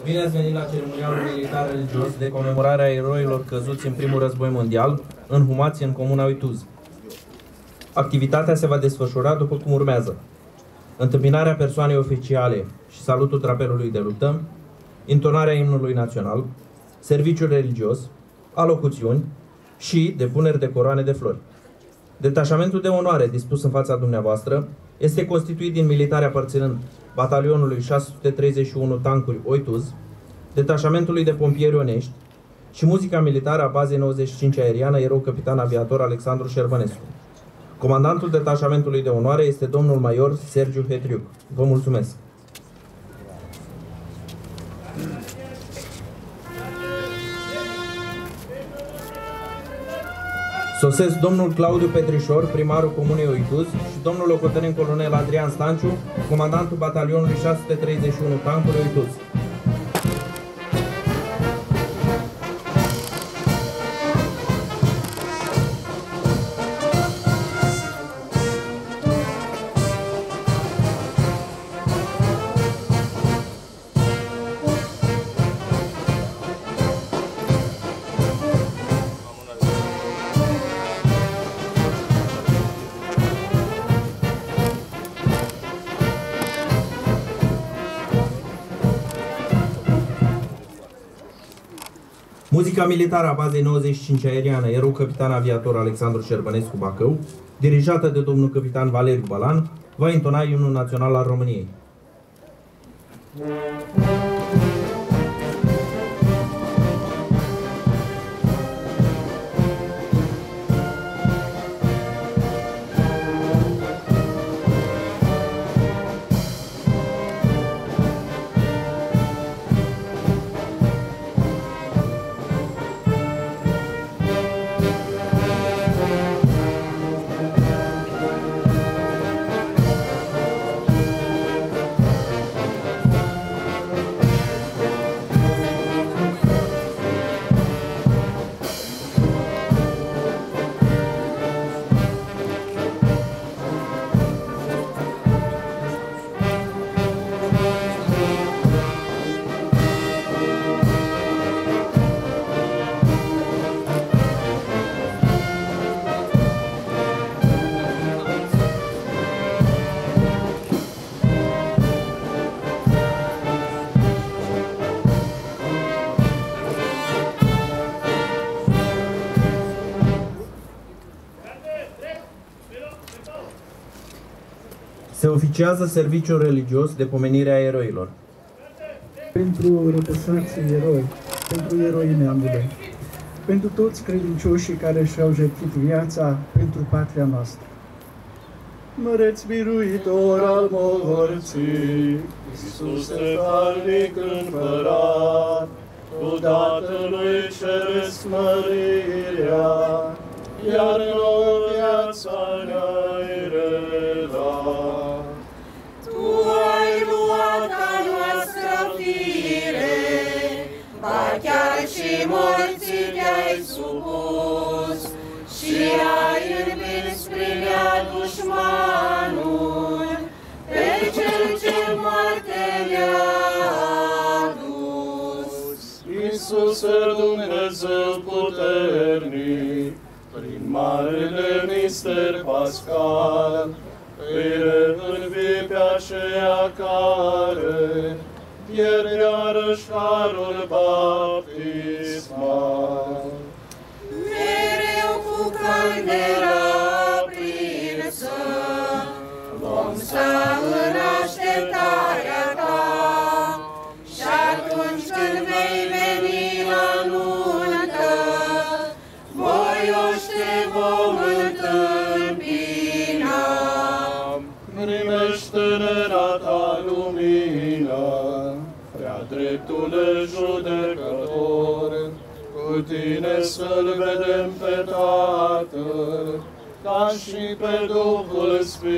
Bine ați venit la ceremonialul militar religios de comemorare a eroilor căzuți în primul război mondial, înhumați în comuna Uituz. Activitatea se va desfășura după cum urmează: întâmpinarea persoanei oficiale și salutul drapelului de luptă, intonarea imnului național, serviciul religios, alocuțiuni și depuneri de coroane de flori. Detașamentul de onoare dispus în fața dumneavoastră este constituit din militari aparținând batalionului 631 tancuri Oituz, detașamentului de pompieri Onești și muzica militară a bazei 95 aeriană, erou capitan aviator Alexandru Șervănescu. Comandantul detașamentului de onoare este domnul major Sergiu Hetriuc. Vă mulțumesc! Sosesc domnul Claudiu Petrișor, primarul comunei Oituz, și domnul locotenent colonel Adrian Stanciu, comandantul batalionului 631 tancuri Oituz. Muzica militară a bazei 95 aeriană, erou capitan aviator Alexandru Șervănescu Bacău, dirijată de domnul capitan Valeriu Balan, va intona imnul național al României. Se oficiază serviciul religios de pomenire a eroilor. Pentru răposații eroi, pentru eroii neamului, pentru toți credincioșii care și-au jertfit viața pentru patria noastră. Măreți biruitor al morții, Iisuse harnic împărat, cu Tatălui Ceresc mărirea, iar nouă viața ne-ai redat. Tu ai luat a noastră fire, ba chiar și morții te-ai supus, și ai învins prin ea dușmanul, pe cel ce moarte le-a adus. Iisuse Dumnezeu puternic, prin marele mister pascal, îi reînvii pe aceea care pierdeară-și harul baptismal. Mereu cu candela aprinsă, vom sta în așteptarea ta, și atunci când vei veni la nuntă, voioși te vom întâmpina. Primește-ne la ta lumină, prea dreptule judecător, cu tine să-L vedem pe Tatăl, ca și pe Duhul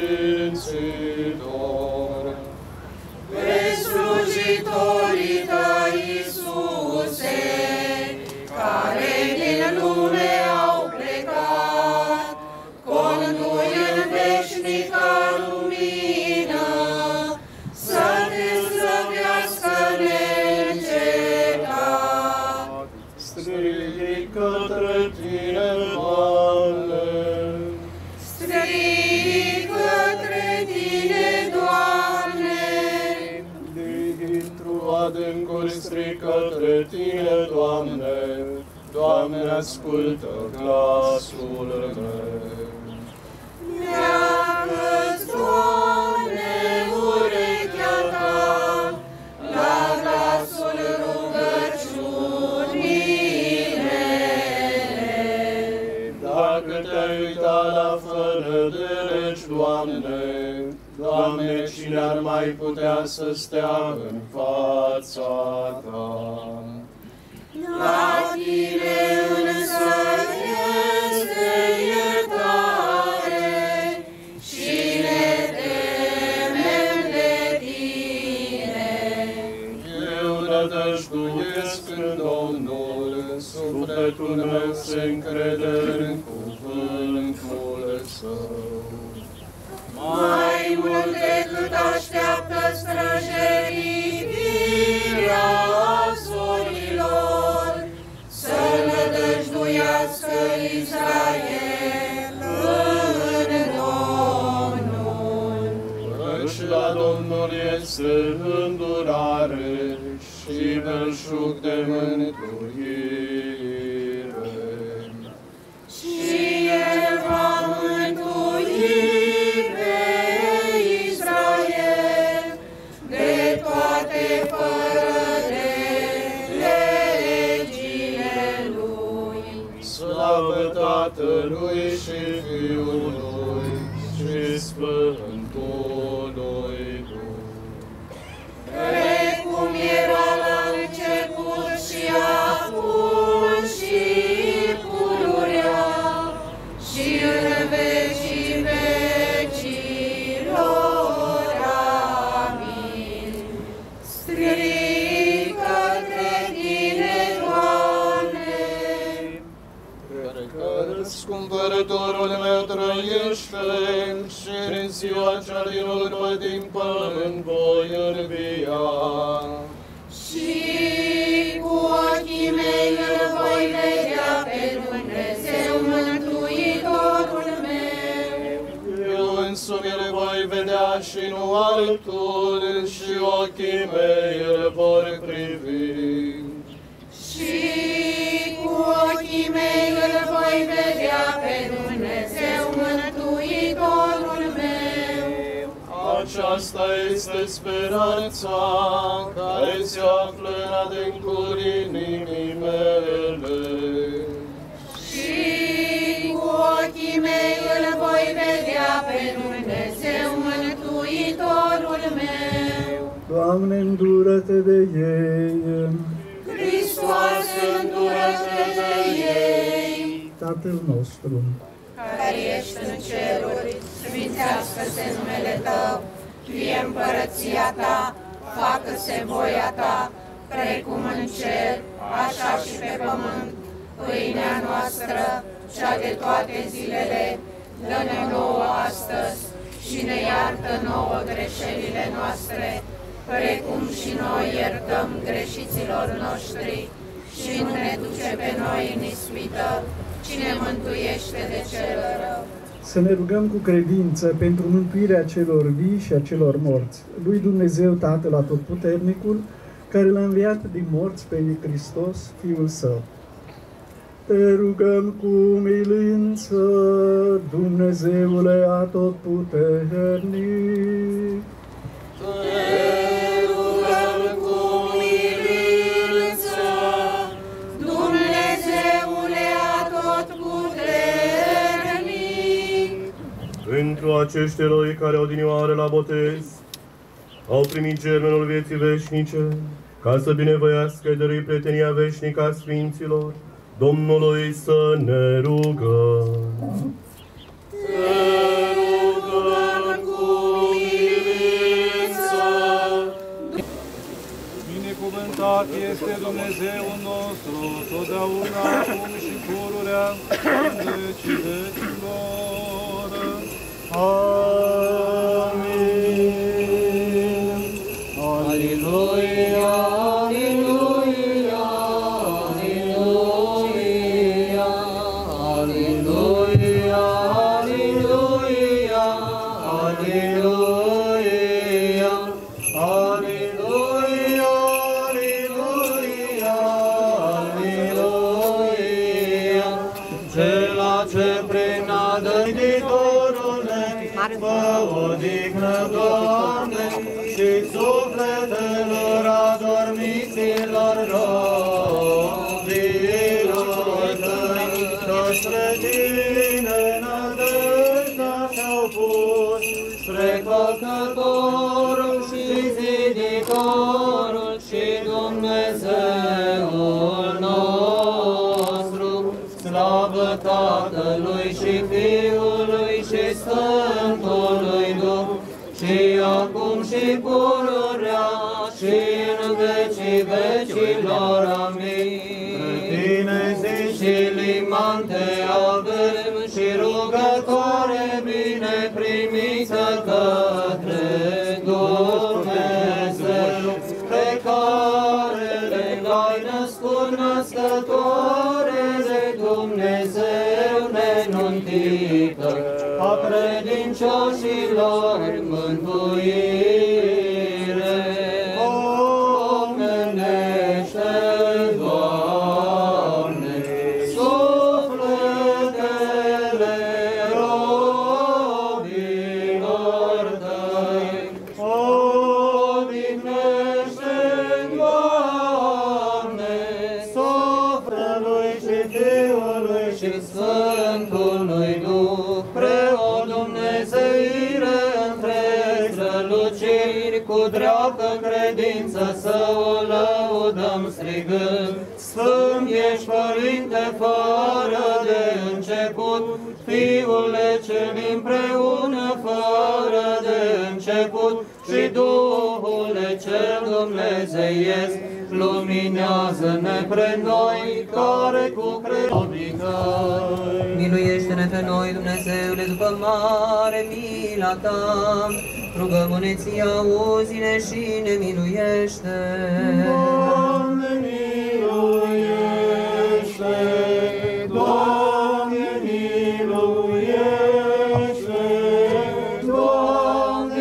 Sfințitor. Pe slujitorii tăi, Iisuse, care din lume au plecat, condui în veșnica lumină, să te slăvească neîncetat. ascultă glasul meu. Neagă-ți, Doamne, urechea Ta la glasul rugăciunii mele. Dacă te-ai uitat la fără de legi, Doamne, Doamne, cine ar mai putea să stea în fața Ta? La Tine însă este iertare și ne temem de Tine. Eu nădăjduiesc în Domnul, sufletul meu se încrede în cuvântul Său. Mai mult decât așteaptă străjerii firea zorilor, să nădăjduiască Israel în Domnul. Căci la Domnul este îndurare și belșug de mântuire. Și El va mântui pe Israel de toate fără de legile Lui. Slavă Tatălui și Fiului și Sfântului Duh. Precum era la început și acum și pururea și în vecii vecilor. Amin. Strică către Tine, Doamne, Că răscumpărătorul meu trăiește și în ziua cea din urmă din pământ voi învia. și cu ochii mei îl voi vedea pe Dumnezeu Mântuitorul meu. Eu însumi îl voi vedea și nu altul, și ochii mei îl vor privi. Și cu ochii mei îl voi vedea pe Dumnezeu Mântuitorul meu. Aceasta este speranța care se află în adâncul inimii mele. Și cu ochii mei îl voi vedea pe Dumnezeu Mântuitorul meu. Doamne, îndură-te de ei. Hristoase, îndură-te de ei. Tatăl nostru, Care ești în ceruri, sfințească-se numele Tău, fie împărăția Ta, facă-se voia Ta, precum în cer, așa și pe pământ. Pâinea noastră, cea de toate zilele, dă-ne nouă astăzi și ne iartă nouă greșelile noastre, precum și noi iertăm greșiților noștri și nu ne duce pe noi în ispită, ci ne mântuiește de cel rău. să ne rugăm cu credință pentru mântuirea celor vii și a celor morți, lui Dumnezeu Tatăl Atotputernicul, care l-a înviat din morți pe Hristos, Fiul Său. Te rugăm cu umilință, Dumnezeule Atotputernic, Pentru acești eroi care odinioară la botez au primit germenul vieții veșnice, ca să binevoiască dărui prietenia veșnică a Sfinților, Domnului să ne rugăm. Binecuvântat este Dumnezeul nostru, totdeauna, acum și pururea, în vecii vecilor. Amin. Aleluia, aleluia, aleluia, aleluia, aleluia, aleluia, aleluia, aleluia, și sufletelor adormiților robilor tăi, că spre tine nădejdea și-au pus, spre Făcătorul și Ziditorul și Dumnezeul nostru, slavă Tatălui și Fiului și Sfântului Duh, și acum și pururea și în vecii vecilor. Amin. Tine zi și liman te avem și rugătoare bine primită către Dumnezeu, pe care le-ai născut, născătoare de Dumnezeu nenuntită, a credincioșilor mântuire. Omenește, Doamne, sufletele robilor Tăi. Odihnește, Doamne, sufletului și Fiului și Sfântului Duh, preot Dumnezeire între străluciri, cu dreaptă credință să o lăudăm strigând: Sfânt ești, Părinte, fără de început, Fiule cel împreună fără de început, și Duhule cel dumnezeiesc, luminează-ne pre noi, care cu credință. Miluiește-ne pe noi, Dumnezeule, după mare mila Ta, rugăm-ne Ție, auzi-ne și ne miluiește. Doamne, miluiește! Doamne, miluiește! Doamne,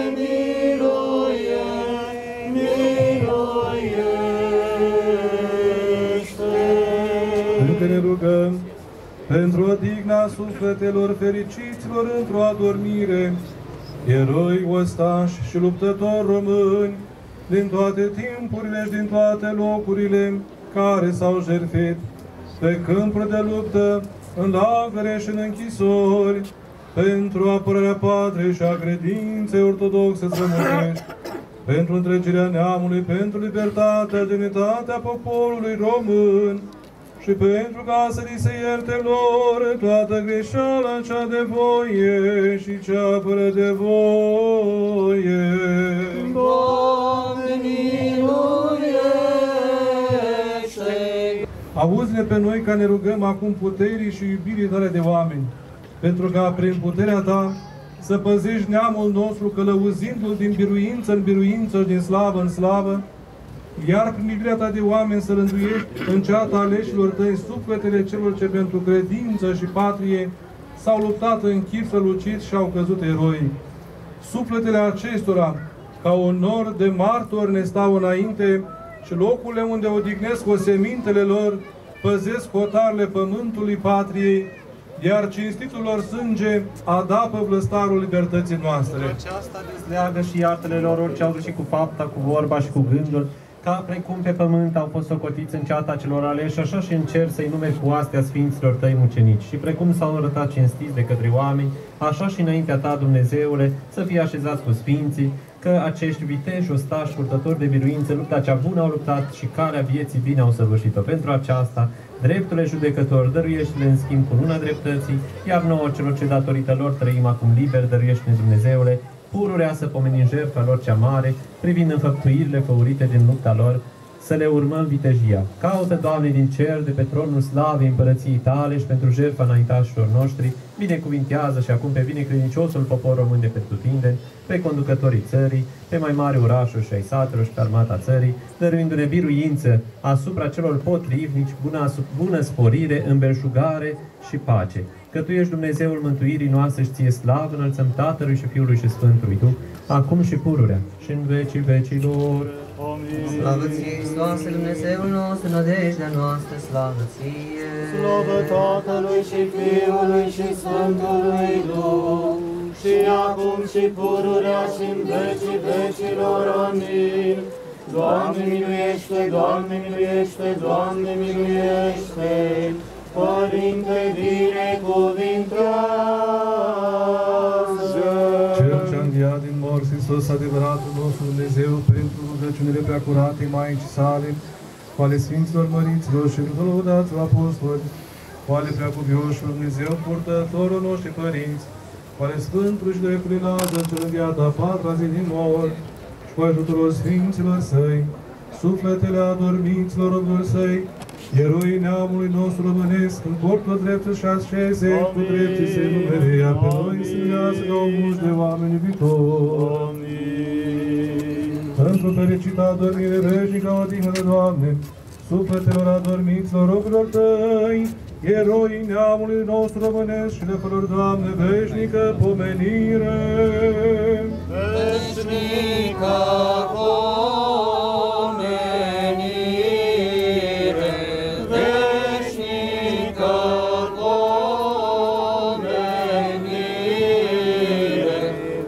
miluiește! Încă ne rugăm pentru odihna sufletelor fericiților într-o adormire, eroi, ostași și luptători români, din toate timpurile și din toate locurile care s-au jertfit pe câmpuri de luptă, în lagăre și în închisori, pentru apărarea patriei și a credinței ortodoxe strămoșești, pentru întregirea neamului, pentru libertatea, demnitatea poporului român, și pentru ca să li se ierte lor toată greșeala cea de voie și cea fără de voie. Doamne, miluiește! Auzi-ne pe noi ca ne rugăm acum puterii și iubirii Tale de oameni, pentru ca prin puterea Ta să păzești neamul nostru, călăuzindu-l din biruință în biruință și din slavă în slavă, iar prin iubirea Ta de oameni să rânduiești în ceata aleșilor Tăi sufletele celor ce pentru credință și patrie s-au luptat în chip strălucit și au căzut eroi. Sufletele acestora, ca un nor de martori, ne stau înainte și locurile unde odihnesc osemintele lor păzesc hotarele pământului patriei, iar cinstitul lor sânge adapă vlăstarul libertății noastre. Aceasta dezleagă și iartă-le lor orice au și cu fapta, cu vorba și cu gândul, ca precum pe pământ au fost socotiți în ceata celor aleși, așa și în cer să-i numeri cu astea Sfinților Tăi mucenici. Și precum s-au arătat cinstiți de către oameni, așa și înaintea Ta, Dumnezeule, să fie așezați cu Sfinții, că acești viteji, ostași, purtători de biruință, lupta cea bună au luptat și calea vieții bine au săvârșit-o. Pentru aceasta, dreptule judecător, dăruiește-le în schimb cu luna dreptății, iar nouă celor ce datorită lor trăim acum liber, dăruiește-ne, Dumnezeule, pururea să pomenim jertfa lor cea mare, privind înfăptuirile făurite din lupta lor, să le urmăm vitejia. Caută, Doamne, din cer, de pe tronul slavei împărăției Tale și pentru jertfa înaintașilor noștri, binecuvintează și acum pe binecredinciosul popor român de pe tutindeni, pe conducătorii țării, pe mai mari orașuri și ai satelor și pe armata țării, dăruindu-ne biruință asupra celor potrivnici, bună sporire, îmbelșugare și pace. Că Tu ești Dumnezeul mântuirii noastre și Ție slavă înălțăm Tatălui și Fiului și Sfântului Duh, acum și pururea și în vecii vecilor. Slavă Ție, Hristoase, Dumnezeul nostru, nădejdea noastră, slavă Ție! Slavă Tatălui și Fiului și Sfântului Duh, și și acum și pururea și în vecii vecilor. Amin. Doamne miluiește, Doamne miluiește, Doamne miluiește. Părinte, binecuvintează. Cel ce-a înviat din morți, Hristos adevăratul nostru Dumnezeu, pentru rugăciunile preacurate Maicii sale, cu ale Sfinților Măriților și lăudaților apostoli, cu ale preacuvioșilor Dumnezeu, purtătorul noștri părinți, cu ale Sfântului și Dreptului Lazar, cel înviat a patra zi din morți, și cu ajutorul Sfinților Săi, sufletele adormiților robilor Săi, eroii neamului nostru românesc, în cortul dreptul și asceze, cu dreptul se numere, iar pe noi să iasă ca o muș de oameni iubitori. Într-o fericită adormire veșnică, odihnă de Doamne, sufletelor adormiților robilor Tăi, eroii neamului nostru românesc și lefelor, Doamne, veșnică pomenire. Veșnică pomenire, veșnică pomenire,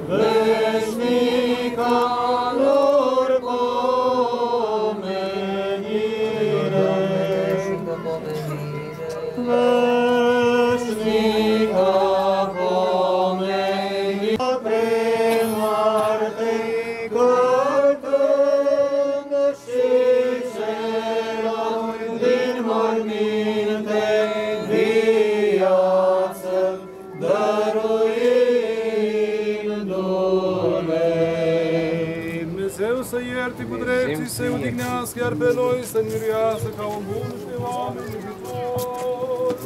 veșnică lor pomenire. Veșnică pomenire, pre moartei căltând și celor din morminte viață dăruindu-le. Dumnezeu să ierte cu drepții, să-i odihnească, iar pe noi să ne miluiască ca un bun și de oameni iubitori.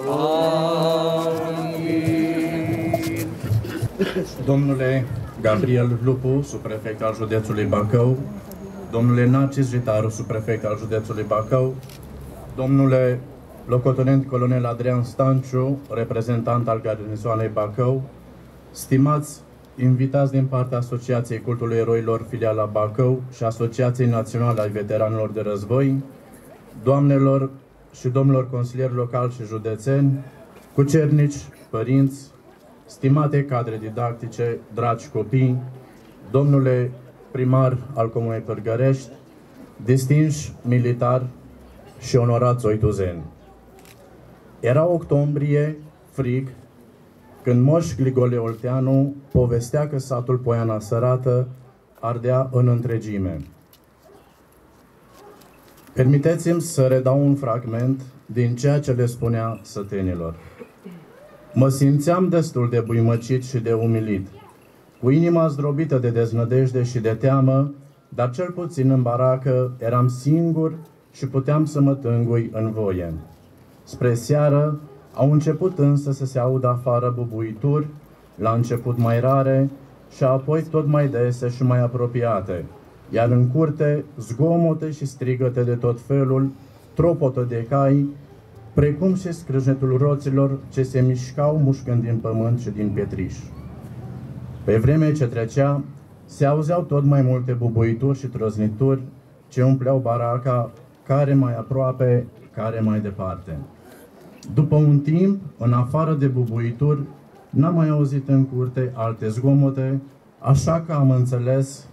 Amin. Domnule Gabriel Lupu, subprefect al județului Bacău, domnule Narcis Gitaru, subprefect al județului Bacău, domnule locotenent colonel Adrian Stanciu, reprezentant al garnizoanei Bacău, stimați invitați din partea Asociației Cultului Eroilor Filiala Bacău și Asociației Naționale a Veteranilor de Război, doamnelor și domnilor consilieri locali și județeni, cucernici, părinți, stimate cadre didactice, dragi copii, domnule primar al Comunei Pârgărești, distinși militari și onorați oituzeni. Era octombrie, frig, când Moș Grigore Olteanu povestea că satul Poiana Sărată ardea în întregime. Permiteți-mi să redau un fragment din ceea ce le spunea sătenilor. Mă simțeam destul de buimăcit și de umilit, cu inima zdrobită de deznădejde și de teamă, dar cel puțin în baracă eram singur și puteam să mă tângui în voie. Spre seară au început însă să se audă afară bubuituri, la început mai rare și apoi tot mai dese și mai apropiate, iar în curte zgomote și strigăte de tot felul, tropotă de cai, precum și scrâșnetul roților ce se mișcau mușcând din pământ și din pietriș. Pe vreme ce trecea, se auzeau tot mai multe bubuituri și troznituri ce umpleau baraca, care mai aproape, care mai departe. După un timp, în afară de bubuituri, n-am mai auzit în curte alte zgomote, așa că am înțeles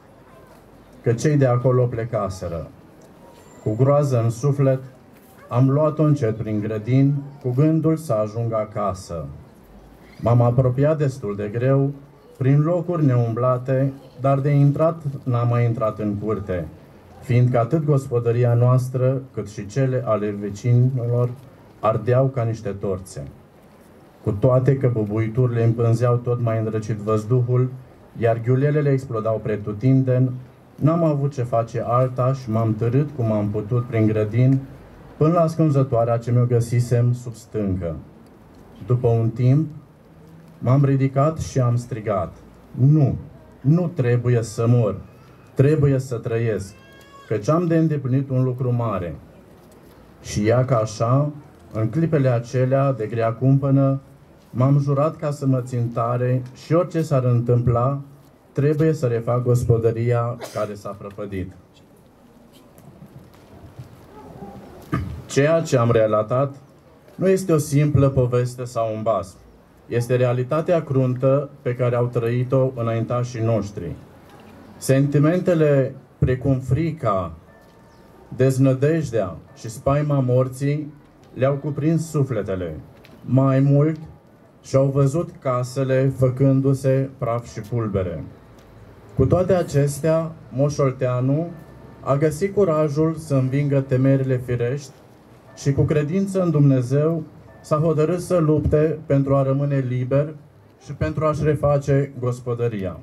că cei de acolo plecaseră. Cu groază în suflet, am luat-o încet prin grădin, cu gândul să ajung acasă. M-am apropiat destul de greu, prin locuri neumblate, dar de intrat n-am mai intrat în curte, fiindcă atât gospodăria noastră, cât și cele ale vecinilor ardeau ca niște torțe. Cu toate că bubuiturile împânzeau tot mai îndrăcit văzduhul, iar ghiulelele explodau pretutindeni, n-am avut ce face alta și m-am târât cum am putut prin grădin, până la ascunzătoarea ce mi-o găsisem sub stâncă. După un timp, m-am ridicat și am strigat: nu, nu trebuie să mor, trebuie să trăiesc, căci am de îndeplinit un lucru mare. Și ea ca așa, în clipele acelea de grea cumpănă, m-am jurat ca să mă țin tare și orice s-ar întâmpla, trebuie să refac gospodăria care s-a prăpădit. Ceea ce am relatat nu este o simplă poveste sau un basm, este realitatea cruntă pe care au trăit-o înaintașii noștri. Sentimentele precum frica, deznădejdea și spaima morții le-au cuprins sufletele. Mai mult, și-au văzut casele făcându-se praf și pulbere. Cu toate acestea, Moș Olteanu a găsit curajul să învingă temerile firești și cu credință în Dumnezeu s-a hotărât să lupte pentru a rămâne liber și pentru a-și reface gospodăria.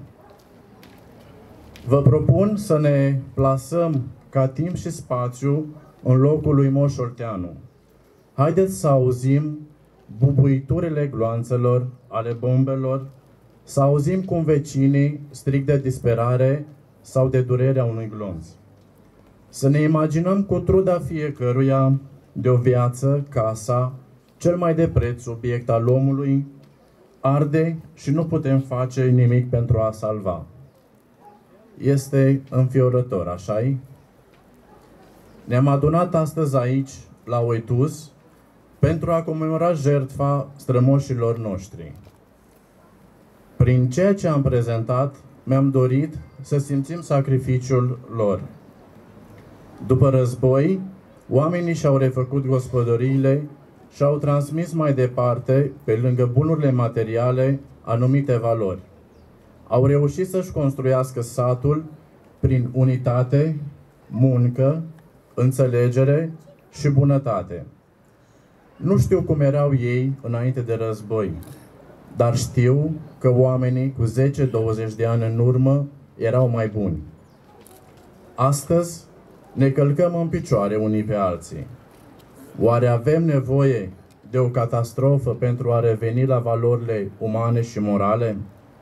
Vă propun să ne plasăm ca timp și spațiu în locul lui Moș Olteanu. Haideți să auzim bubuiturile gloanțelor, ale bombelor, să auzim cum vecinii strig de disperare sau de durerea unui glonț. Să ne imaginăm cu truda fiecăruia de o viață, casa, cel mai de preț subiect al omului, arde și nu putem face nimic pentru a salva. Este înfiorător, așa-i? Ne-am adunat astăzi aici, la Oituz, pentru a comemora jertfa strămoșilor noștri. Prin ceea ce am prezentat, mi-am dorit să simțim sacrificiul lor. După război, oamenii și-au refăcut gospodăriile și au transmis mai departe, pe lângă bunurile materiale, anumite valori. Au reușit să-și construiască satul prin unitate, muncă, înțelegere și bunătate. Nu știu cum erau ei înainte de război, dar știu că oamenii cu 10-20 de ani în urmă erau mai buni. Astăzi ne călcăm în picioare unii pe alții. Oare avem nevoie de o catastrofă pentru a reveni la valorile umane și morale?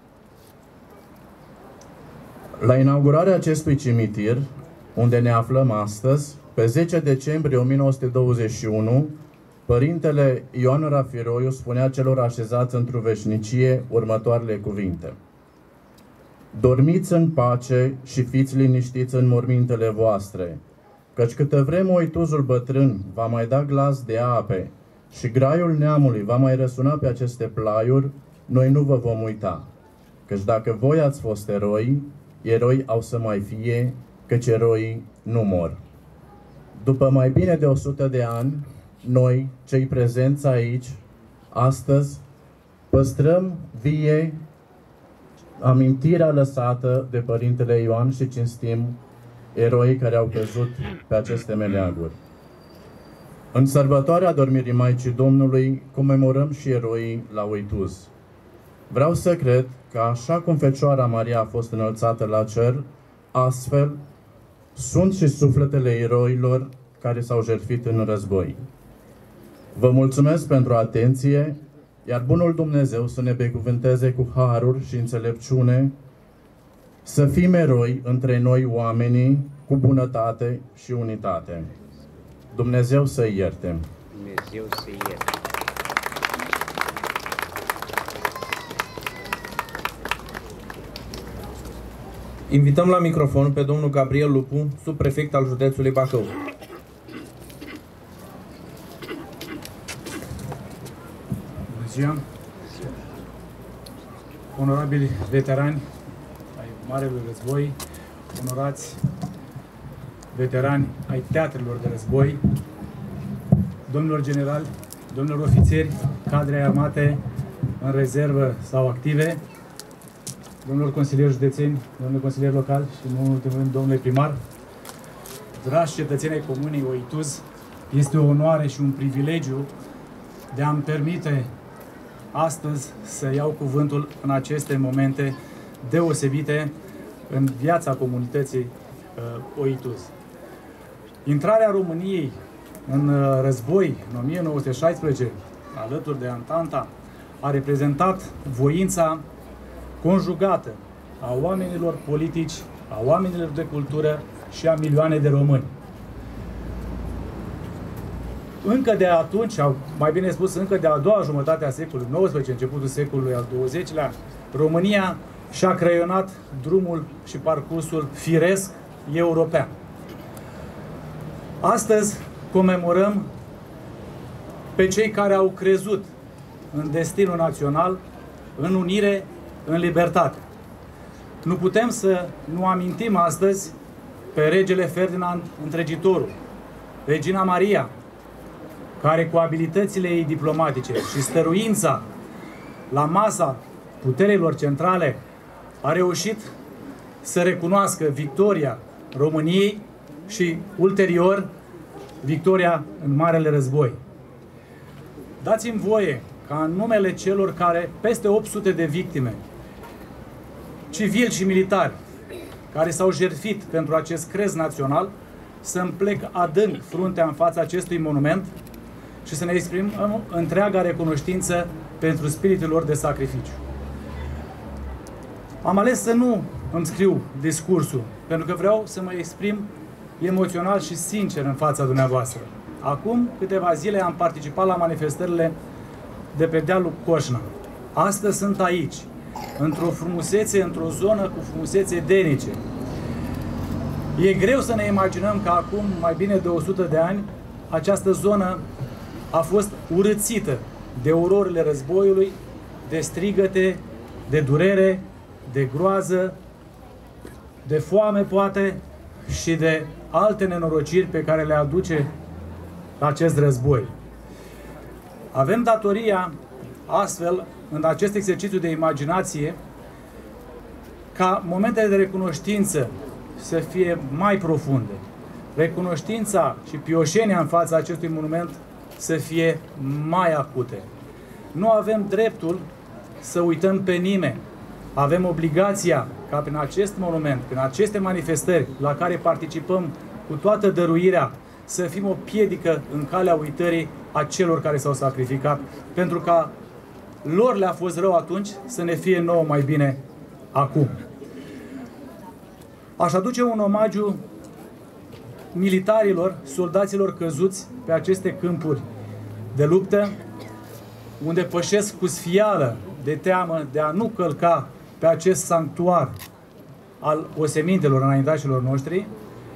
La inaugurarea acestui cimitir, unde ne aflăm astăzi, pe 10 decembrie 1921, Părintele Ioan Rafiroiu spunea celor așezați într-o veșnicie următoarele cuvinte: dormiți în pace și fiți liniștiți în mormintele voastre, căci câtă vreme Oituzul bătrân va mai da glas de ape și graiul neamului va mai răsuna pe aceste plaiuri, noi nu vă vom uita, căci dacă voi ați fost eroi, eroi au să mai fie, căci eroii nu mor. După mai bine de 100 de ani, noi, cei prezenți aici, astăzi, păstrăm vie amintirea lăsată de Părintele Ioan și cinstim eroii care au căzut pe aceste meleaguri. În sărbătoarea Dormirii Maicii Domnului comemorăm și eroii la Oituz. Vreau să cred că așa cum Fecioara Maria a fost înălțată la cer, astfel sunt și sufletele eroilor care s-au jertfit în război. Vă mulțumesc pentru atenție, iar bunul Dumnezeu să ne binecuvânteze cu haruri și înțelepciune, să fim eroi între noi oamenii, cu bunătate și unitate. Dumnezeu să-i ierte! Dumnezeu să-i ierte! Invităm la microfon pe domnul Gabriel Lupu, subprefect al județului Bacău. Bună ziua! Onorabili veterani ai Marelui Război, onorați veterani ai teatrelor de război, domnilor generali, domnilor ofițeri, cadre armate în rezervă sau active, domnilor consilieri județeni, domnilor consilieri locali și, în ultimul rând, domnule primar, dragi cetățeni ai Comunei Oituz, este o onoare și un privilegiu de a-mi permite astăzi să iau cuvântul în aceste momente deosebite în viața comunității Oituz. Intrarea României în război în 1916, alături de Antanta, a reprezentat voința conjugată a oamenilor politici, a oamenilor de cultură și a milioane de români. Încă de atunci, mai bine spus, încă de a doua jumătate a secolului XIX, începutul secolului al XX-lea, România și-a creionat drumul și parcursul firesc european. Astăzi comemorăm pe cei care au crezut în destinul național, în unire, în libertate. Nu putem să nu amintim astăzi pe regele Ferdinand Întregitorul, regina Maria, care cu abilitățile ei diplomatice și stăruința la masa puterilor centrale a reușit să recunoască victoria României și ulterior victoria în Marele Război. Dați-mi voie ca în numele celor care, peste 800 de victime, civili și militari, care s-au jertfit pentru acest crez național, să-mi plec adânc fruntea în fața acestui monument și să ne exprimăm întreaga recunoștință pentru spiritul lor de sacrificiu. Am ales să nu îmi scriu discursul, pentru că vreau să mă exprim emoțional și sincer în fața dumneavoastră. Acum câteva zile am participat la manifestările de pe dealul Coșna. Astăzi sunt aici, într-o frumusețe, într-o zonă cu frumusețe edenice. E greu să ne imaginăm că acum mai bine de 100 de ani această zonă a fost urâțită de ororile războiului, de strigăte, de durere, de groază, de foame poate și de alte nenorociri pe care le aduce acest război. Avem datoria astfel, în acest exercițiu de imaginație, ca momentele de recunoștință să fie mai profunde, recunoștința și pioșenia în fața acestui monument să fie mai acute. Nu avem dreptul să uităm pe nimeni. Avem obligația ca prin acest monument, prin aceste manifestări la care participăm cu toată dăruirea, să fim o piedică în calea uitării a celor care s-au sacrificat, pentru că lor le-a fost rău atunci, să ne fie nouă mai bine acum. Aș aduce un omagiu militarilor, soldaților căzuți pe aceste câmpuri de luptă, unde pășesc cu sfială de teamă de a nu călca pe acest sanctuar al osemintelor înaintașilor noștri,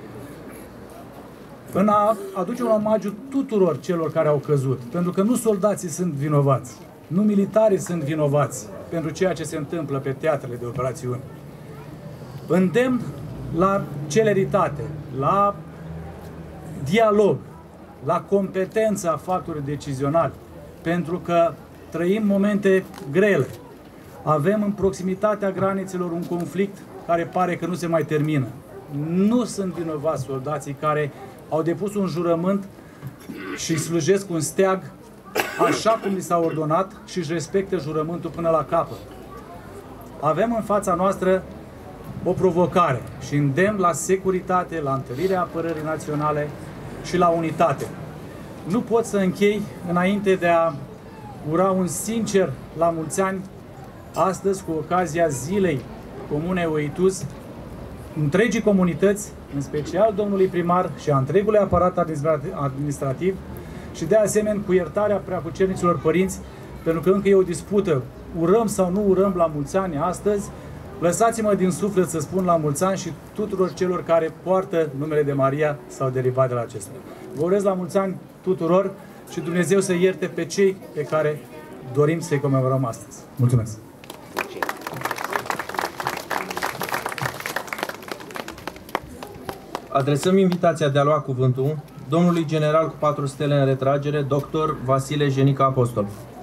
în a aduce un omagiu tuturor celor care au căzut, pentru că nu soldații sunt vinovați, nu militarii sunt vinovați pentru ceea ce se întâmplă pe teatrele de operațiuni. Îndemn la celeritate, la dialog, la competența factorilor decizionali, pentru că trăim momente grele. Avem în proximitatea granițelor un conflict care pare că nu se mai termină. Nu sunt vinovați soldații care au depus un jurământ și slujesc un steag așa cum li s-a ordonat și își respectă jurământul până la capăt. Avem în fața noastră o provocare și îndemn la securitate, la întărirea apărării naționale și la unitate. Nu pot să închei înainte de a ura un sincer la mulți ani astăzi, cu ocazia Zilei Comune Oituz, întregii comunități, în special domnului primar și a întregului aparat administrativ și de asemenea cu iertarea preacucerniților părinți, pentru că încă e o dispută, urăm sau nu urăm la mulți ani astăzi. Lăsați-mă din suflet să spun la mulți ani și tuturor celor care poartă numele de Maria sau derivat de la acesta. Vă urez la mulți ani tuturor și Dumnezeu să ierte pe cei pe care dorim să-i comemorăm astăzi. Mulțumesc! Adresăm invitația de a lua cuvântul domnului general cu 4 stele în retragere, dr. Vasile Jenica Apostol.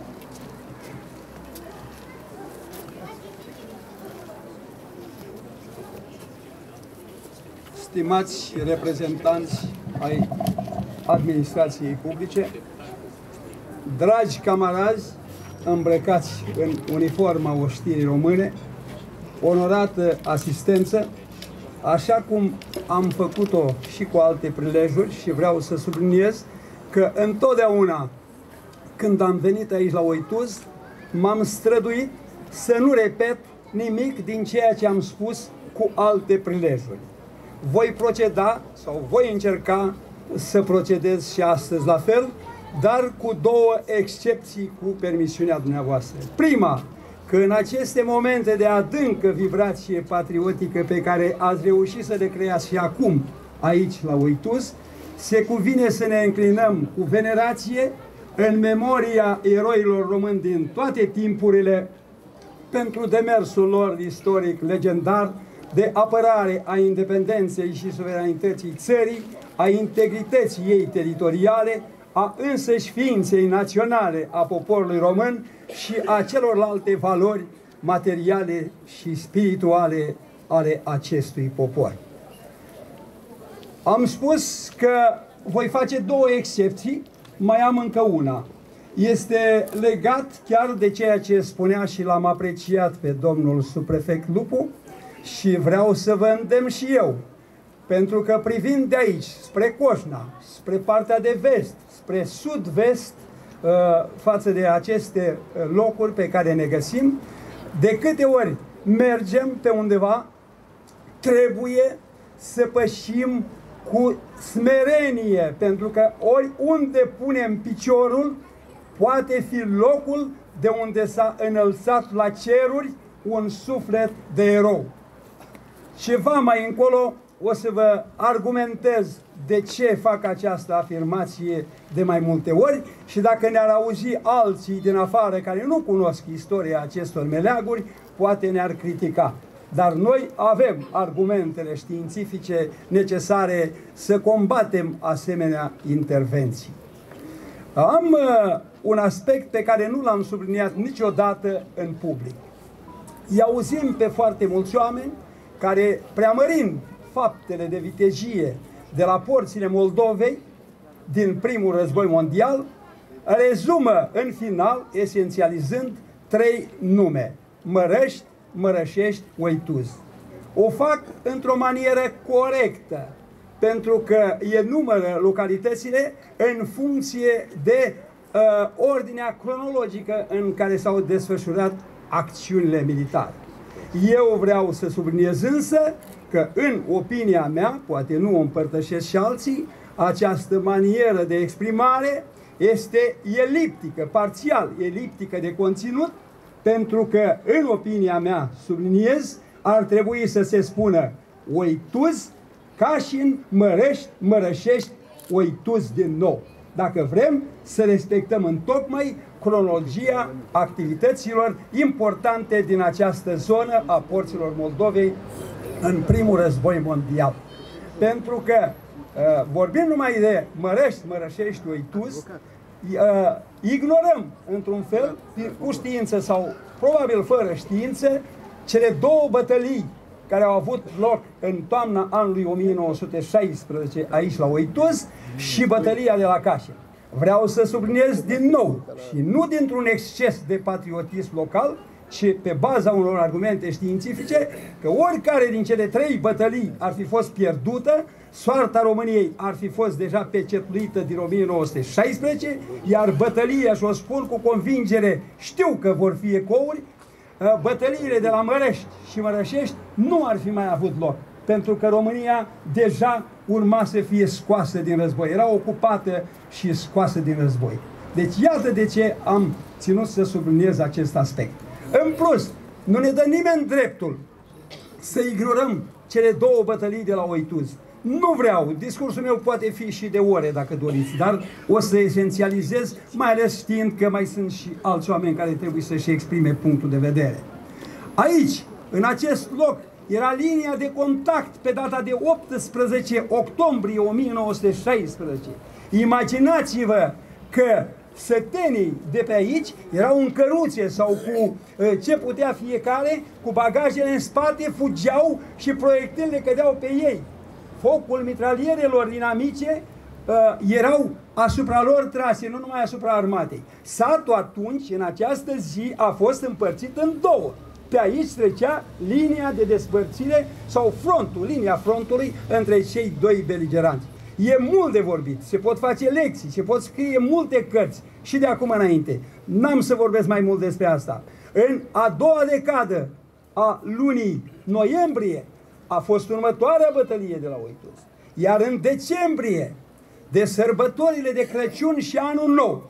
Stimați reprezentanți ai administrației publice, dragi camarazi îmbrăcați în uniforma oștirii române, onorată asistență, așa cum am făcut-o și cu alte prilejuri și vreau să subliniez că întotdeauna când am venit aici la Oituz, m-am străduit să nu repet nimic din ceea ce am spus cu alte prilejuri. Voi proceda sau voi încerca să procedez și astăzi la fel, dar cu 2 excepții cu permisiunea dumneavoastră. Prima, că în aceste momente de adâncă vibrație patriotică pe care ați reușit să le creați și acum aici la Oituz, se cuvine să ne înclinăm cu venerație în memoria eroilor români din toate timpurile pentru demersul lor istoric legendar de apărare a independenței și suveranității țării, a integrității ei teritoriale, a însăși ființei naționale a poporului român și a celorlalte valori materiale și spirituale ale acestui popor. Am spus că voi face două excepții, mai am încă una. Este legat chiar de ceea ce spunea și l-am apreciat pe domnul subprefect Lupu și vreau să vă îndemn și eu, pentru că privind de aici, spre Coșna, spre partea de vest, spre sud-vest, față de aceste locuri pe care ne găsim, de câte ori mergem pe undeva, trebuie să pășim cu smerenie, pentru că oriunde punem piciorul, poate fi locul de unde s-a înălțat la ceruri un suflet de erou. Ceva mai încolo o să vă argumentez de ce fac această afirmație de mai multe ori și dacă ne-ar auzi alții din afară care nu cunosc istoria acestor meleaguri, poate ne-ar critica. Dar noi avem argumentele științifice necesare să combatem asemenea intervenții. Am un aspect pe care nu l-am subliniat niciodată în public. Îi auzim pe foarte mulți oameni care, preamărind faptele de vitejie de la porțile Moldovei din primul război mondial, rezumă în final, esențializând, trei nume: Mărăști, Mărășești, Oituz. O fac într-o manieră corectă, pentru că enumără localitățile în funcție de ordinea cronologică în care s-au desfășurat acțiunile militare. Eu vreau să subliniez însă că, în opinia mea, poate nu o împărtășesc și alții, această manieră de exprimare este eliptică, parțial eliptică de conținut, pentru că, în opinia mea, subliniez, ar trebui să se spună Oituz, Cașin, Mărăști, Mărășești, Oituz din nou. Dacă vrem să respectăm întocmai cronologia activităților importante din această zonă a porților Moldovei în primul război mondial. Pentru că vorbim numai de Mărăști, Mărășești, Oituz, ignorăm într-un fel, cu știință sau probabil fără știință, cele două bătălii care au avut loc în toamna anului 1916 aici la Oituz și bătălia de la Cașin. Vreau să subliniez din nou, și nu dintr-un exces de patriotism local, ci pe baza unor argumente științifice, că oricare din cele trei bătălii ar fi fost pierdută, soarta României ar fi fost deja pecetuită din 1916, iar bătălia, și o spun cu convingere, știu că vor fi ecouri, bătăliile de la Mărăști și Mărășești nu ar fi mai avut loc, pentru că România deja urma să fie scoasă din război, era ocupată și scoasă din război. Deci iată de ce am ținut să subliniez acest aspect. În plus, nu ne dă nimeni dreptul să ignorăm cele două bătălii de la Oituz. Nu vreau, discursul meu poate fi și de ore dacă doriți, dar o să esențializez, mai ales știind că mai sunt și alți oameni care trebuie să-și exprime punctul de vedere. Aici, în acest loc, era linia de contact pe data de 18 octombrie 1916. Imaginați-vă că sătenii de pe aici erau în căruțe sau cu ce putea fiecare, cu bagajele în spate, fugeau și proiectilele cădeau pe ei. Focul mitralierelor dinamice erau asupra lor trase, nu numai asupra armatei. Satul atunci, în această zi, a fost împărțit în două. Pe aici trecea linia de despărțire sau frontul, linia frontului între cei doi beligeranți. E mult de vorbit, se pot face lecții, se pot scrie multe cărți și de acum înainte. N-am să vorbesc mai mult despre asta. În a doua decadă a lunii noiembrie a fost următoarea bătălie de la Oituz. Iar în decembrie, de sărbătorile de Crăciun și Anul Nou,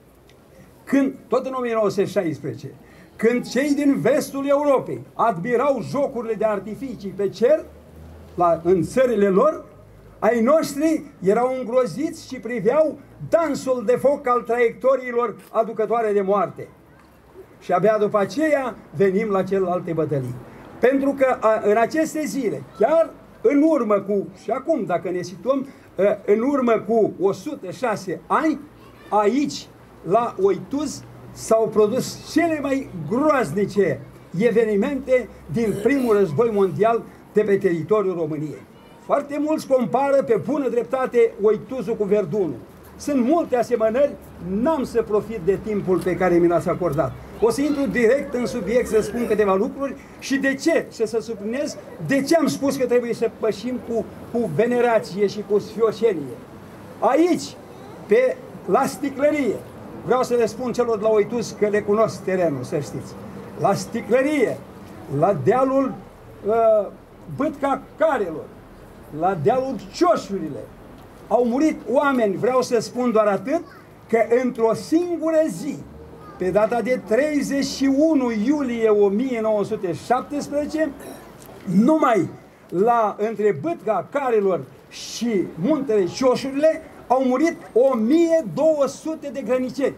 când, tot în 1916, când cei din vestul Europei admirau jocurile de artificii pe cer în țările lor, Ai noștri erau îngroziți și priveau dansul de foc al traiectoriilor aducătoare de moarte. Și abia după aceea venim la celelalte bătălii. Pentru că în aceste zile, chiar în urmă cu, și acum dacă ne situăm, în urmă cu 106 ani, aici, la Oituz, s-au produs cele mai groaznice evenimente din primul război mondial de pe teritoriul României. Foarte mulți compară pe bună dreptate Oituzul cu Verdunul. Sunt multe asemănări, n-am să profit de timpul pe care mi l-ați acordat. O să intru direct în subiect să spun câteva lucruri și de ce, și să subliniez de ce am spus că trebuie să pășim cu venerație și cu sfioșenie. Aici, la Sticlărie, vreau să le spun celor de la Oituz că le cunosc terenul, să știți. La Sticlărie, la dealul Bâtca Carelor, la dealul Cioșurile, au murit oameni, vreau să spun doar atât, că într-o singură zi, pe data de 31 iulie 1917, numai între Bâtca Carelor și Muntele Cioșurile au murit 1200 de grăniceri.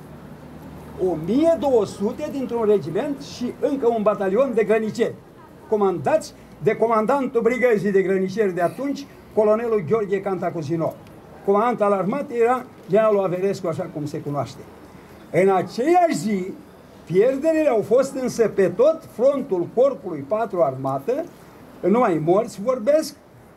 1200 dintr-un regiment și încă un batalion de grăniceri, comandați de comandantul brigăzii de grăniceri de atunci, colonelul Gheorghe Cantacuzino. Comandant al armatei era generalul Averescu, așa cum se cunoaște. În aceeași zi, pierderile au fost însă pe tot frontul Corpului 4 Armată, numai morți vorbesc,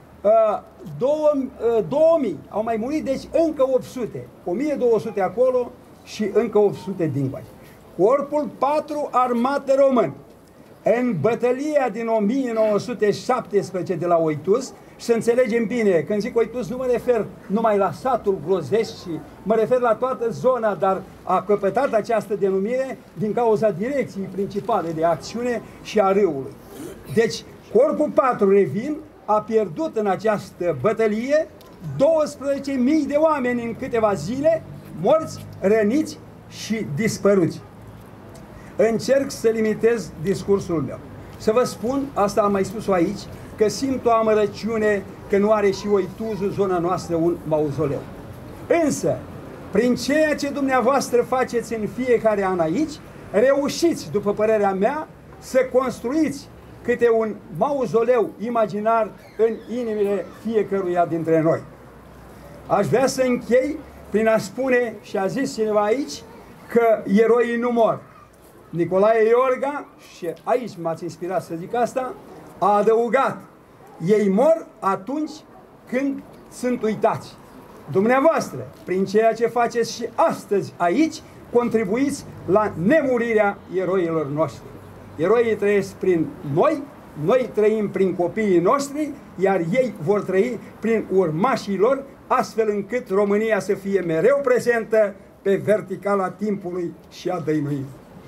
2000, au mai murit, deci încă 800, 1200 acolo și încă 800 dincolo. Corpul 4 Armată Român, în bătălia din 1917 de la Oituz, și să înțelegem bine, când zic Oituz nu mă refer numai la satul Grozești, ci mă refer la toată zona, dar a căpătat această denumire din cauza direcției principale de acțiune și a râului. Deci, Corpul 4, revin, a pierdut în această bătălie 12.000 de oameni în câteva zile, morți, răniți și dispăruți. Încerc să limitez discursul meu. Să vă spun, asta am mai spus-o aici, că simt o amărăciune că nu are și Oituzul, zona noastră, un mauzoleu. Însă, prin ceea ce dumneavoastră faceți în fiecare an aici, reușiți, după părerea mea, să construiți câte un mauzoleu imaginar în inimile fiecăruia dintre noi. Aș vrea să închei prin a spune, și a zis cineva aici, că eroii nu mor. Nicolae Iorga, și aici m-ați inspirat să zic asta, a adăugat: ei mor atunci când sunt uitați. Dumneavoastră, prin ceea ce faceți și astăzi aici, contribuiți la nemurirea eroilor noștri. Eroii trăiesc prin noi, noi trăim prin copiii noștri, iar ei vor trăi prin urmașii lor, astfel încât România să fie mereu prezentă pe verticala timpului și a dăinuirii.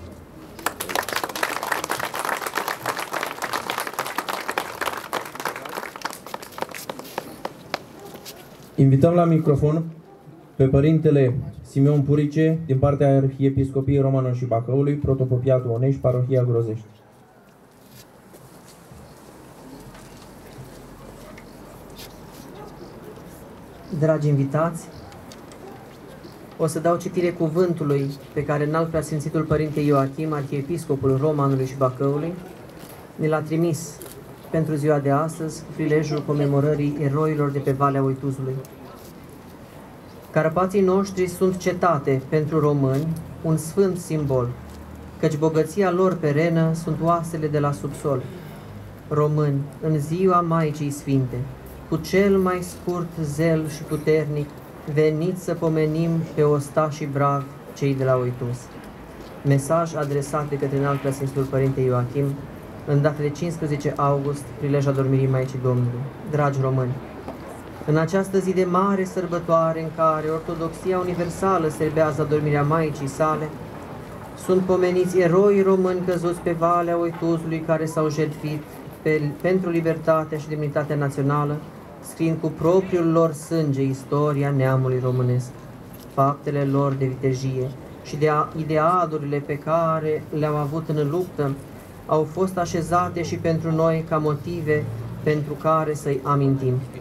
Invităm la microfon pe Părintele Simeon Purice, din partea Arhiepiscopiei Romană și Bacăului, Protopopiatul Onești, Parohia Grozești. Dragi invitați, o să dau citire cuvântului pe care Înalt Preasfințitul Părinte Ioachim, Arhiepiscopul Romanului și Bacăului, ne l-a trimis pentru ziua de astăzi, prilejul comemorării eroilor de pe Valea Oituzului. Carpații noștri sunt cetate pentru români, un sfânt simbol, căci bogăția lor perenă sunt oasele de la subsol. Români, în ziua Maicii Sfinte, cu cel mai scurt zel și puternic, veniți să pomenim pe ostașii bravi, cei de la Oituz. Mesaj adresat de către Înalt Preasfințitul Părinte Ioachim, în data de 15 august, prilej adormirii Maicii Domnului. Dragi români, în această zi de mare sărbătoare în care Ortodoxia Universală serbează adormirea Maicii sale, sunt pomeniți eroi români căzuți pe Valea Oituzului care s-au jertfit pentru libertatea și demnitatea națională, scriind cu propriul lor sânge istoria neamului românesc. Faptele lor de vitejie și de idealurile pe care le-au avut în luptă au fost așezate și pentru noi ca motive pentru care să-i amintim.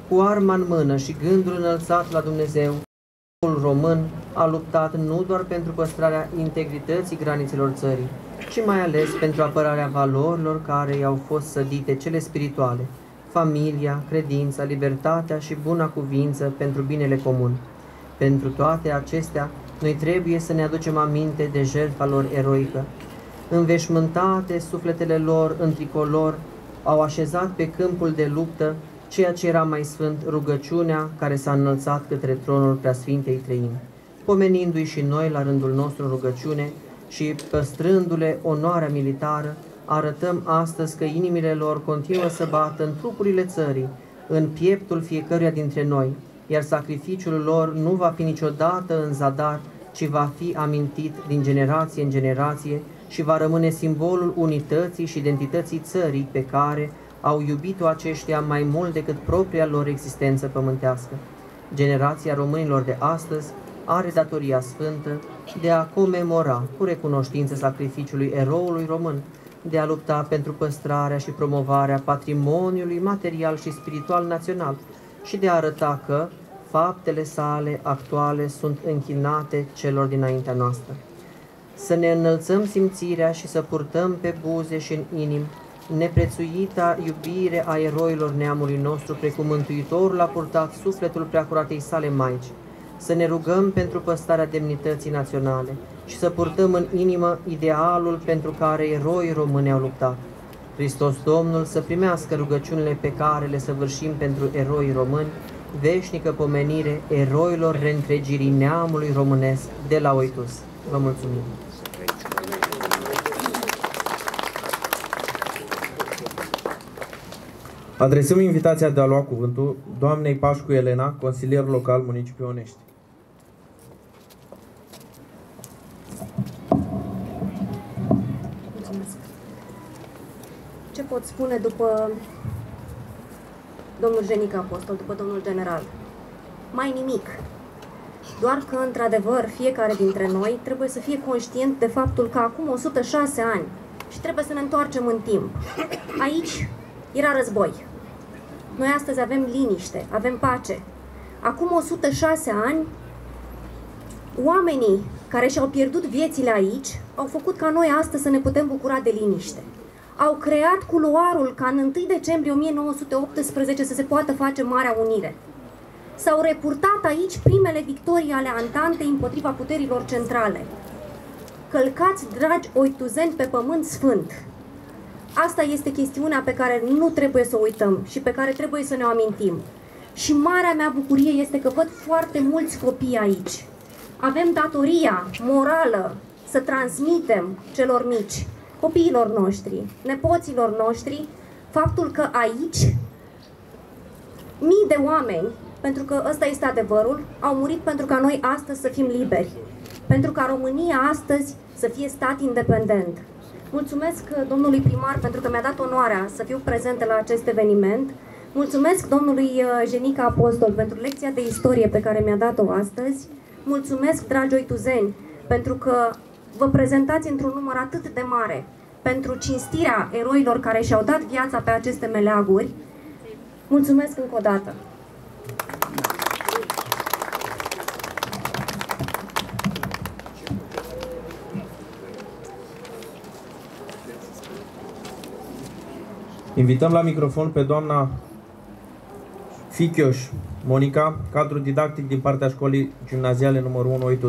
cu arma în mână și gândul înălțat la Dumnezeu, poporul român a luptat nu doar pentru păstrarea integrității granițelor țării, ci mai ales pentru apărarea valorilor care i-au fost sădite, cele spirituale, familia, credința, libertatea și buna cuvință pentru binele comun. Pentru toate acestea, noi trebuie să ne aducem aminte de jertfa lor eroică. Înveșmântate sufletele lor în tricolor, au așezat pe câmpul de luptă ceea ce era mai sfânt, rugăciunea care s-a înălțat către tronul Preasfintei Treimi. Pomenindu-i și noi la rândul nostru rugăciune și păstrându-le onoarea militară, arătăm astăzi că inimile lor continuă să bată în trupurile țării, în pieptul fiecăruia dintre noi, iar sacrificiul lor nu va fi niciodată în zadar, ci va fi amintit din generație în generație și va rămâne simbolul unității și identității țării pe care au iubit-o aceștia mai mult decât propria lor existență pământească. Generația românilor de astăzi are datoria sfântă de a comemora cu recunoștință sacrificiului eroului român, de a lupta pentru păstrarea și promovarea patrimoniului material și spiritual național și de a arăta că faptele sale actuale sunt închinate celor dinaintea noastră. Să ne înălțăm simțirea și să purtăm pe buze și în inim neprețuita iubire a eroilor neamului nostru, precum Mântuitorul a purtat sufletul preacuratei sale Maici, să ne rugăm pentru păstrarea demnității naționale și să purtăm în inimă idealul pentru care eroii români au luptat. Hristos Domnul să primească rugăciunile pe care le săvârșim pentru eroii români, veșnică pomenire eroilor reîntregirii neamului românesc de la Oitus. Vă mulțumim! Adresăm invitația de a lua cuvântul doamnei Pașcu Elena, consilier local municipiul Onești. Mulțumesc. Ce pot spune după domnul Jenica Apostol, după domnul general? Mai nimic. Doar că, într-adevăr, fiecare dintre noi trebuie să fie conștient de faptul că acum 106 ani și trebuie să ne întoarcem în timp. Aici era război. Noi astăzi avem liniște, avem pace. Acum 106 ani, oamenii care și-au pierdut viețile aici au făcut ca noi astăzi să ne putem bucura de liniște. Au creat culoarul ca în 1 decembrie 1918 să se poată face Marea Unire. S-au repurtat aici primele victorii ale Antantei împotriva puterilor centrale. Călcați, dragi oituzeni, pe pământ sfânt. Asta este chestiunea pe care nu trebuie să o uităm și pe care trebuie să ne o amintim. Și marea mea bucurie este că văd foarte mulți copii aici. Avem datoria morală să transmitem celor mici, copiilor noștri, nepoților noștri, faptul că aici mii de oameni, pentru că ăsta este adevărul, au murit pentru ca noi astăzi să fim liberi, pentru ca România astăzi să fie stat independent. Mulțumesc domnului primar pentru că mi-a dat onoarea să fiu prezentă la acest eveniment. Mulțumesc domnului Jenica Apostol pentru lecția de istorie pe care mi-a dat-o astăzi. Mulțumesc, dragi oituzeni, pentru că vă prezentați într-un număr atât de mare pentru cinstirea eroilor care și-au dat viața pe aceste meleaguri. Mulțumesc încă o dată! Invităm la microfon pe doamna Fichioș Monica, cadru didactic din partea școlii gimnaziale numărul 1 Oituz.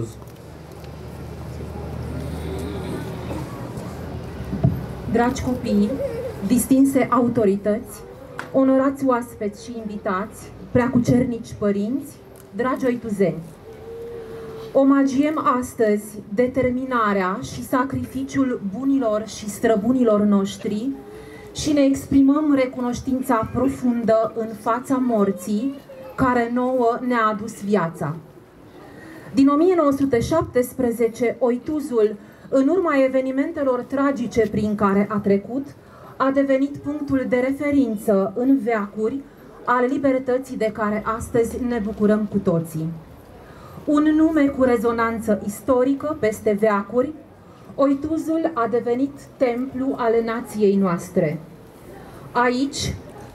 Dragi copii, distinse autorități, onorați oaspeți și invitați, preacucernici părinți, dragi oituzeni, omagiem astăzi determinarea și sacrificiul bunilor și străbunilor noștri și ne exprimăm recunoștința profundă în fața morții care nouă ne-a adus viața. Din 1917, Oituzul, în urma evenimentelor tragice prin care a trecut, a devenit punctul de referință în veacuri al libertății de care astăzi ne bucurăm cu toții. Un nume cu rezonanță istorică peste veacuri, Oituzul a devenit templu al nației noastre. Aici,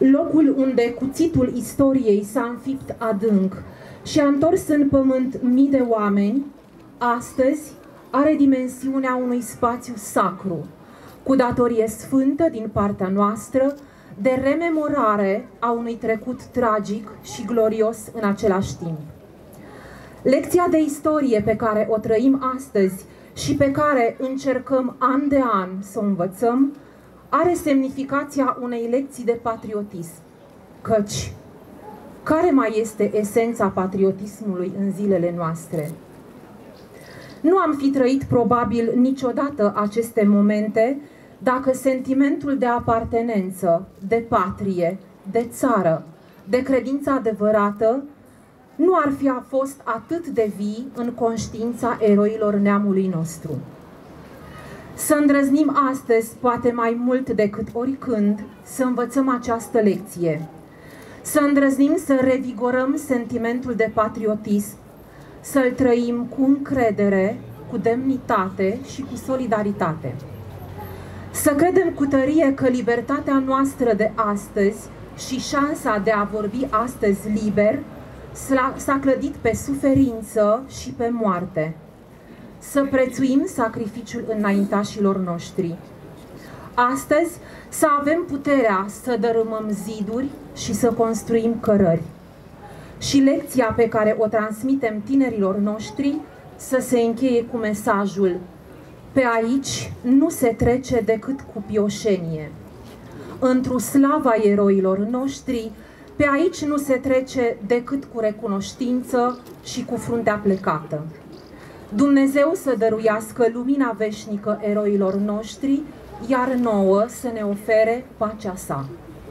locul unde cuțitul istoriei s-a înfipt adânc și a întors în pământ mii de oameni, astăzi are dimensiunea unui spațiu sacru, cu datorie sfântă din partea noastră de rememorare a unui trecut tragic și glorios în același timp. Lecția de istorie pe care o trăim astăzi și pe care încercăm an de an să o învățăm are semnificația unei lecții de patriotism, căci care mai este esența patriotismului în zilele noastre? Nu am fi trăit probabil niciodată aceste momente dacă sentimentul de apartenență, de patrie, de țară, de credință adevărată nu ar fi fost atât de vii în conștiința eroilor neamului nostru. Să îndrăznim astăzi, poate mai mult decât oricând, să învățăm această lecție. Să îndrăznim să revigorăm sentimentul de patriotism, să-l trăim cu încredere, cu demnitate și cu solidaritate. Să credem cu tărie că libertatea noastră de astăzi și șansa de a vorbi astăzi liber s-a clădit pe suferință și pe moarte. Să prețuim sacrificiul înaintașilor noștri. Astăzi să avem puterea să dărâmăm ziduri și să construim cărări. Și lecția pe care o transmitem tinerilor noștri să se încheie cu mesajul: pe aici nu se trece decât cu pioșenie. Într-o slava eroilor noștri, pe aici nu se trece decât cu recunoștință și cu fruntea plecată. Dumnezeu să dăruiască lumina veșnică eroilor noștri, iar nouă să ne ofere pacea sa.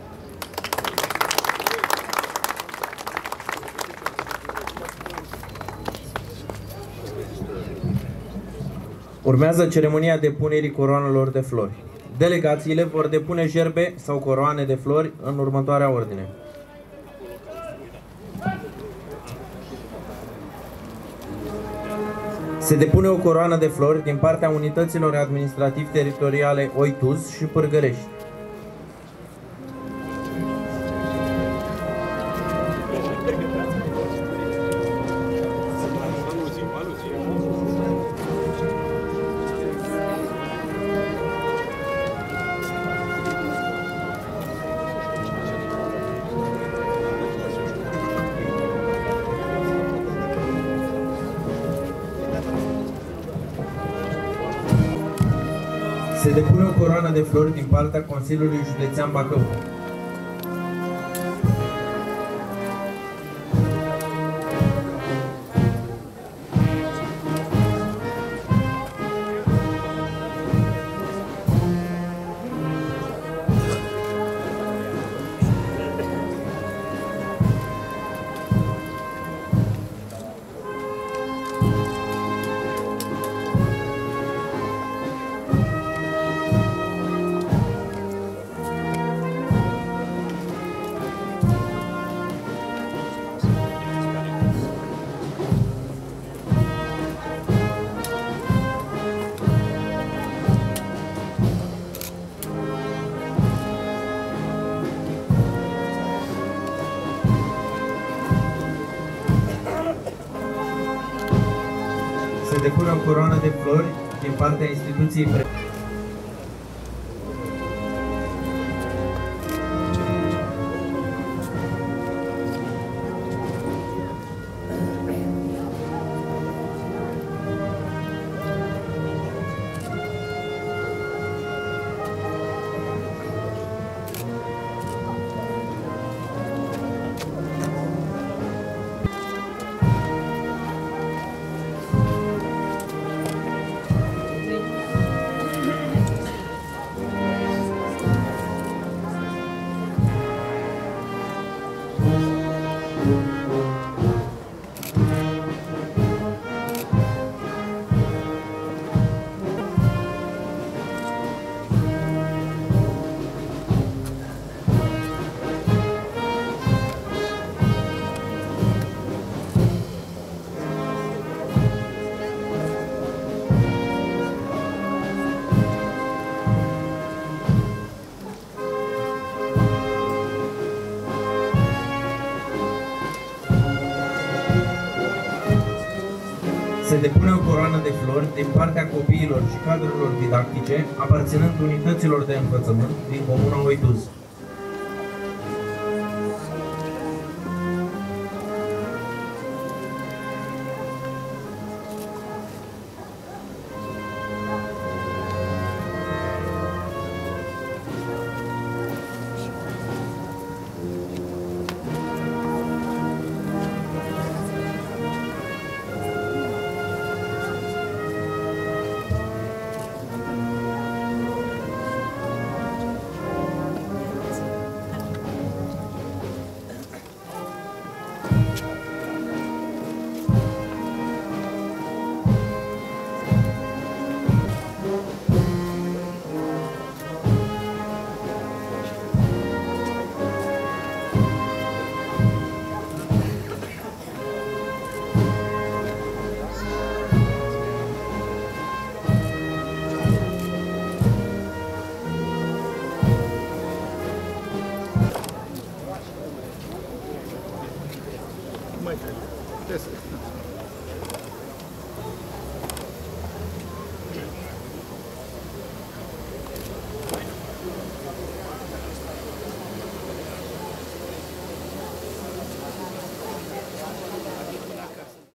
Urmează ceremonia depunerii coroanelor de flori. Delegațiile vor depune gerbe sau coroane de flori în următoarea ordine. Se depune o coroană de flori din partea unităților administrativ-teritoriale Oituz și Pârgărești. Se depune o coroană de flori din partea Consiliului Județean Bacău. Se depune o coroană de flori din partea instituției Se depune o coroană de flori din partea copiilor și cadrelor didactice aparținând unităților de învățământ din Comuna Oituz.